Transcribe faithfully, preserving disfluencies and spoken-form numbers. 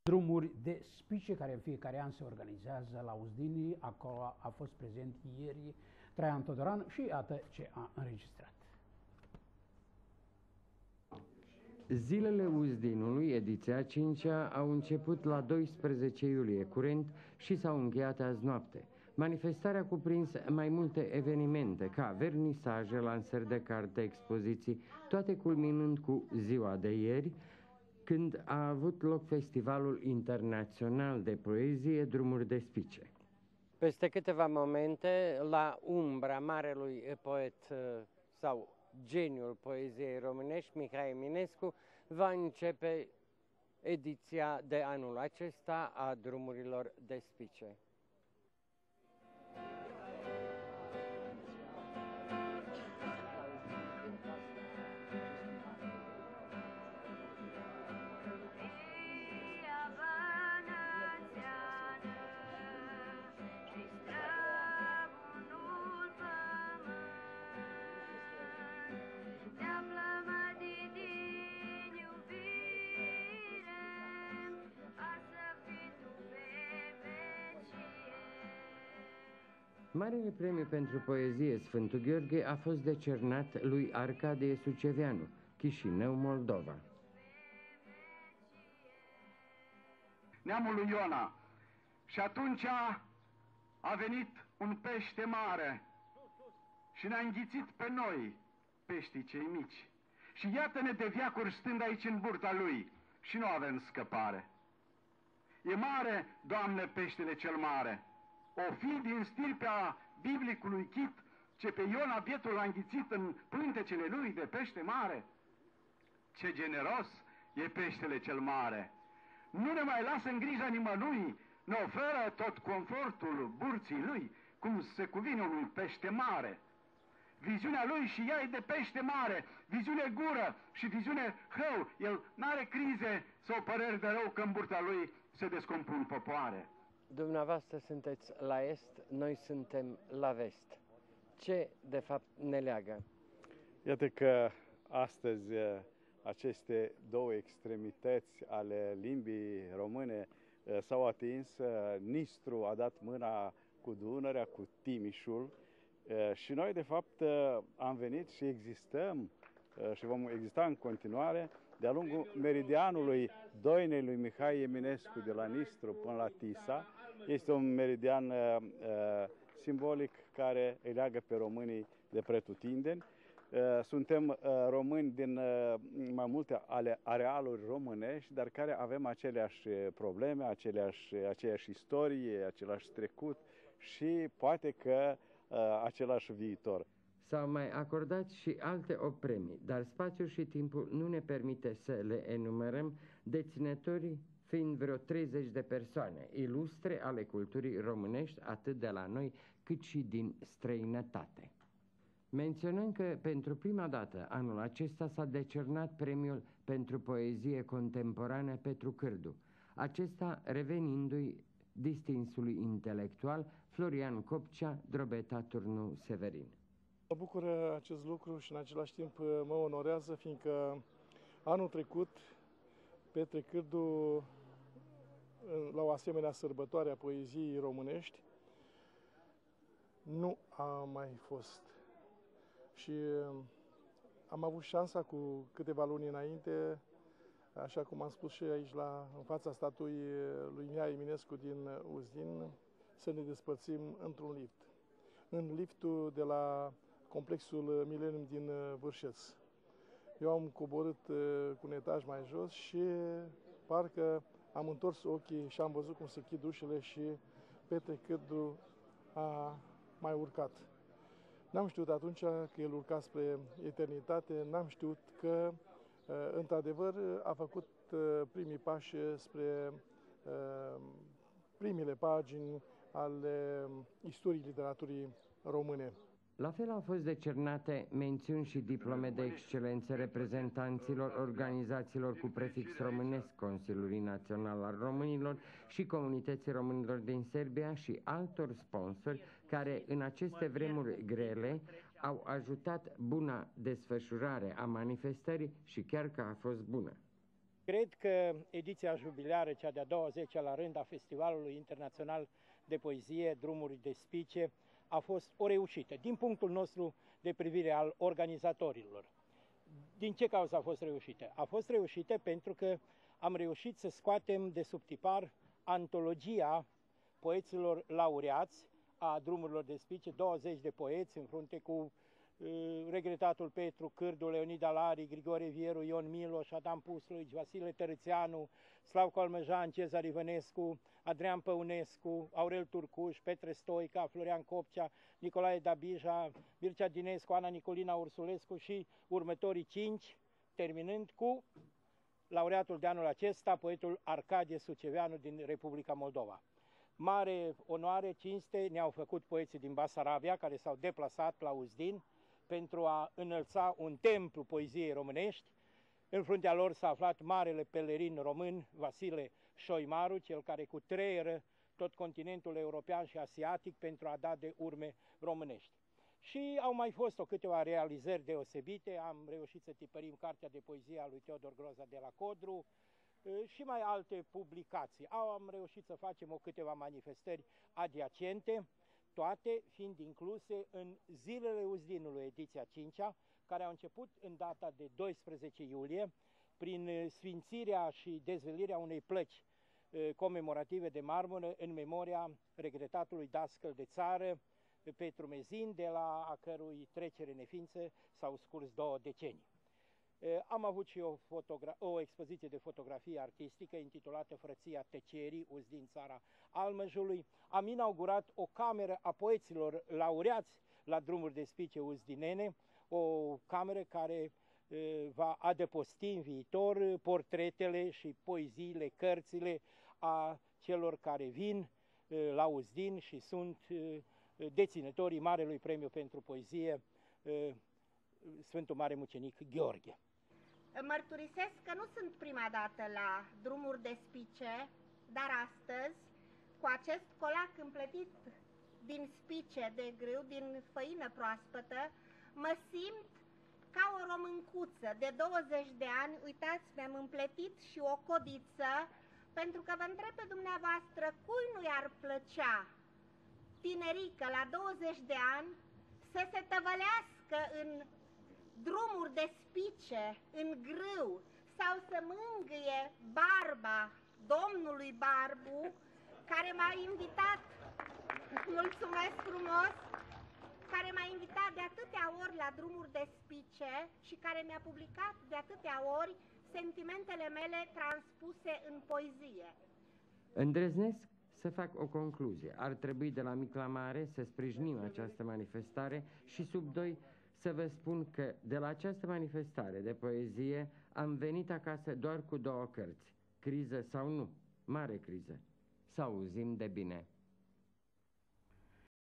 Drumuri de spice care în fiecare an se organizează la Uzdini. Acolo a fost prezent ieri Traian Todoran și iată ce a înregistrat. Zilele Uzdinului, ediția a cincea, au început la doisprezece iulie curent și s-au încheiat azi noapte. Manifestarea a cuprins mai multe evenimente, ca vernisaje, lansări de carte, expoziții, toate culminând cu ziua de ieri, când a avut loc Festivalul Internațional de Poezie Drumuri de Spice. Peste câteva momente, la umbra marelui poet sau geniul poeziei românești, Mihai Eminescu, va începe ediția de anul acesta a Drumurilor de Spice. Marele premiu pentru poezie Sfântul Gheorghe a fost decernat lui Arcadie Suceveanu, Chișinău, Moldova. Neamul lui Iona. Și atunci a venit un pește mare și ne-a înghițit pe noi, peștii cei mici. Și iată-ne de veacuri stând aici în burta lui și nu avem scăpare. E mare, Doamne, peștele cel mare. O fi din stirpea biblicului Chit, ce pe Iona bietul l-a înghițit în pântecele lui de pește mare. Ce generos e peștele cel mare! Nu ne mai lasă în grija nimănui, ne oferă tot confortul burții lui, cum se cuvine unui pește mare. Viziunea lui și ea e de pește mare, viziune gură și viziune hău. El n-are crize sau păreri de rău că în burta lui se descompun popoare. Dumneavoastră sunteți la est, noi suntem la vest. Ce, de fapt, ne leagă? Iată că astăzi aceste două extremități ale limbii române s-au atins. Nistru a dat mâna cu Dunărea, cu Timișul și noi, de fapt, am venit și existăm și vom exista în continuare de-a lungul meridianului Doinei lui Mihai Eminescu de la Nistru până la Tisa. Este un meridian uh, simbolic care îi leagă pe românii de pretutindeni. Uh, suntem uh, români din uh, mai multe ale arealuri românești, dar care avem aceleași probleme, aceleași, aceeași istorie, același trecut și poate că uh, același viitor. S-au mai acordat și alte opt premii, dar spațiul și timpul nu ne permite să le enumerăm, deținătorii fiind vreo treizeci de persoane, ilustre ale culturii românești, atât de la noi, cât și din străinătate. Menționăm că pentru prima dată anul acesta s-a decernat premiul pentru poezie contemporană Petru Cârdu, acesta revenindu-i distinsului intelectual Florian Copcea, Drobeta Turnu Severin. Mă bucură acest lucru și în același timp mă onorează, fiindcă anul trecut Petre Cârdu, la o asemenea sărbătoare a poeziei românești, nu a mai fost. Și am avut șansa cu câteva luni înainte, așa cum am spus și aici la, în fața statuii lui Mihai Eminescu din Uzdin, să ne despărțim într-un lift. În liftul de la complexul Millennium din Vârșeț. Eu am coborât cu un etaj mai jos și parcă am întors ochii și am văzut cum se închid ușile și Petre Cârdu a mai urcat. N-am știut atunci că el urca spre eternitate, n-am știut că, într-adevăr, a făcut primii pași spre primele pagini ale istoriei literaturii române. La fel au fost decernate mențiuni și diplome de excelență reprezentanților organizațiilor cu prefix românesc, Consiliului Național al Românilor și Comunității Românilor din Serbia și altor sponsori care în aceste vremuri grele au ajutat buna desfășurare a manifestării și chiar că a fost bună. Cred că ediția jubilară, cea de-a douăzecea la rând a Festivalului Internațional de Poezie, Drumuri de Spice, a fost o reușită, din punctul nostru de privire al organizatorilor. Din ce cauză a fost reușită? A fost reușită pentru că am reușit să scoatem de sub tipar antologia poeților laureați a Drumurilor de Spice, douăzeci de poeți în frunte cu uh, regretatul Petru Cârdu, Leonid Alari, Grigore Vieru, Ion Miloș, Adam Pusluici, Vasile Tărățeanu, Slavko Almăjan, Cezar Ivănescu, Adrian Păunescu, Aurel Turcuș, Petre Stoica, Florian Copcea, Nicolae Dabija, Mircea Dinescu, Ana Nicolina Ursulescu și următorii cinci, terminând cu laureatul de anul acesta, poetul Arcadie Suceveanu din Republica Moldova. Mare onoare, cinste ne-au făcut poeții din Basarabia, care s-au deplasat la Uzdin pentru a înălța un templu poeziei românești. În fruntea lor s-a aflat marele pelerin român Vasile Șoimaru, cel care cutreieră tot continentul european și asiatic pentru a da de urme românești. Și au mai fost o câteva realizări deosebite, am reușit să tipărim cartea de poezie a lui Teodor Groza de la Codru și mai alte publicații. Am reușit să facem o câteva manifestări adiacente, toate fiind incluse în Zilele Uzdinului, ediția cincea, care au început în data de doisprezece iulie, prin sfințirea și dezvelirea unei plăci comemorative de marmură în memoria regretatului dascăl de țară, Petru Mezin, de la a cărui trecere în neființă s-au scurs două decenii. Am avut și o, o expoziție de fotografie artistică intitulată Frăția Tăcerii, Uzdin, țara Almăjului. Am inaugurat o cameră a poeților laureați la Drumuri de Spice uzdinene, o cameră care va adăposti în viitor portretele și poeziile, cărțile a celor care vin la Uzdin și sunt deținătorii Marelui Premiu pentru Poezie, Sfântul Mare Mucenic Gheorghe. Mărturisesc că nu sunt prima dată la Drumuri de Spice, dar astăzi, cu acest colac împletit din spice de grâu, din făină proaspătă, mă simt ca o româncuță de douăzeci de ani. Uitați, mi-am împletit și o codiță, pentru că vă întreb pe dumneavoastră, cui nu i-ar plăcea, tinerică la douăzeci de ani, să se tăvălească în drumuri de spice, în grâu, sau să mângâie barba domnului Barbu, care m-a invitat, mulțumesc frumos, care m-a invitat de atâtea ori la Drumuri de Spice și care mi-a publicat de atâtea ori sentimentele mele transpuse în poezie. Îndrăznesc să fac o concluzie. Ar trebui de la mic la mare să sprijinim această manifestare și sub doi să vă spun că de la această manifestare de poezie am venit acasă doar cu două cărți, Criză sau nu, Mare Criză. Să auzim de bine!